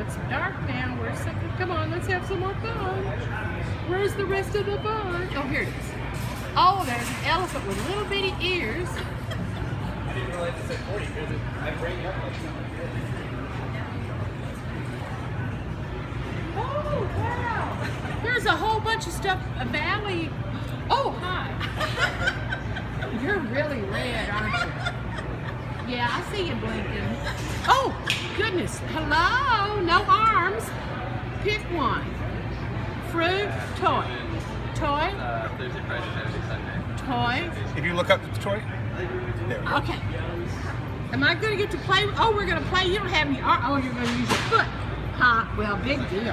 it's dark now. Come on, let's have some more fun. Where's the rest of the fun? Oh, here it is. Oh, there's an elephant with little bitty ears. I didn't realize it said 40 because I bring it up like something. Oh, wow. There's a whole bunch of stuff. A valley. Oh, hi. You're really red, aren't you? Yeah, I see you blinking. Oh, goodness. Hello? No arms. Pick one. Fruit, toy. Toy? Thursday, Friday, Saturday, Sunday. Toy. If you look up the toy, there we go. Okay. Am I going to get to play? Oh, we're going to play. You don't have any arms. Oh, you're going to use your foot. Huh? Well, big deal.